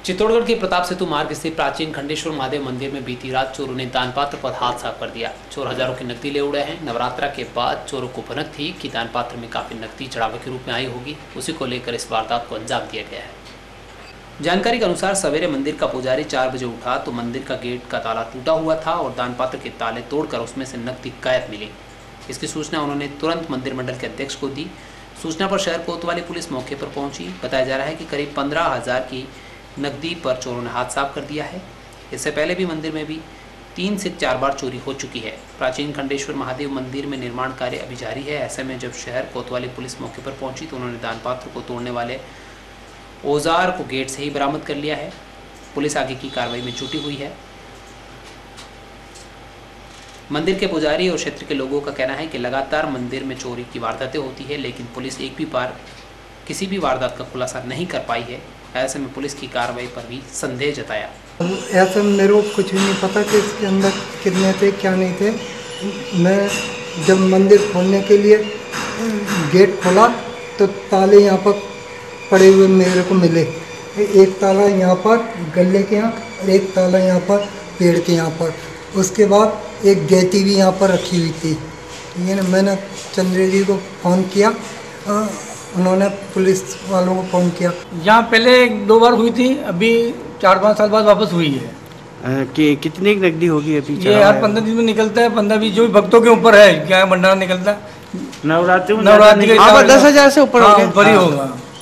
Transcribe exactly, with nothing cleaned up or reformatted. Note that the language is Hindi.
चित्तौड़गढ़ के प्रताप सेतु मार्ग स्थित प्राचीन खंडेश्वर महादेव मंदिर में बीती रात चोरों ने दान पात्र पर हाथ साफ कर दिया। चोर हजारों की नकदी ले उड़े हैं। नवरात्रा के बाद चोरों को भनक थी कि दान पात्र में काफी नकदी चढ़ावे के रूप में आई होगी, उसी को लेकर इस वारदात को अंजाम दिया गया है। जानकारी के अनुसार सवेरे मंदिर का पुजारी चार बजे उठा तो मंदिर का गेट का ताला टूटा हुआ था और दान पात्र के ताले तोड़कर उसमें से नकदी गायब मिली। इसकी सूचना उन्होंने तुरंत मंदिर मंडल के अध्यक्ष को दी। सूचना पर शहर कोतवाली पुलिस मौके पर पहुंची। बताया जा रहा है कि करीब पंद्रह हजार की नकदी पर चोरों ने हाथ साफ कर दिया है। इससे पहले भी मंदिर में भी तीन से चार बार चोरी हो चुकी है। प्राचीन खंडेश्वर महादेव मंदिर में निर्माण कार्य अभी जारी है। ऐसे में जब शहर कोतवाली पुलिस मौके पर पहुंची तो उन्होंने दान पात्र को तोड़ने वाले औजार को गेट से ही बरामद कर लिया है। पुलिस आगे की कार्रवाई में जुटी हुई है। मंदिर के पुजारी और क्षेत्र के लोगों का कहना है कि लगातार मंदिर में चोरी की वारदातें होती है, लेकिन पुलिस एक भी बार किसी भी वारदात का खुलासा नहीं कर पाई है। ऐसे में पुलिस की कार्रवाई पर भी संदेह जताया। ऐसे मेरे को कुछ भी नहीं पता कि इसके अंदर कितने थे क्या नहीं थे। मैं जब मंदिर खोलने के लिए गेट खोला तो ताले यहाँ पर पड़े हुए मेरे को मिले। एक ताला यहाँ पर गले के यहाँ और एक ताला यहाँ पर पेड़ के यहाँ पर। उसके बाद एक गैती भी यहाँ पर रखी हुई थी। ये ना मैंने चंद्र जी को फ़ोन किया, आ, उन्होंने पुलिस वालों को फ़ोन किया। यहाँ पहले एक दो बार हुई थी, अभी चार पाँच साल बाद वापस हुई है। आ, कि कितनी नकदी होगी अभी? ये हर पंद्रह दिन में निकलता है, पंद्रह बीस जो भी भक्तों के ऊपर है क्या भंडारा निकलता है। नवरात्रि में नवरात्रि दस हजार से ऊपर ऊपर ही होगा।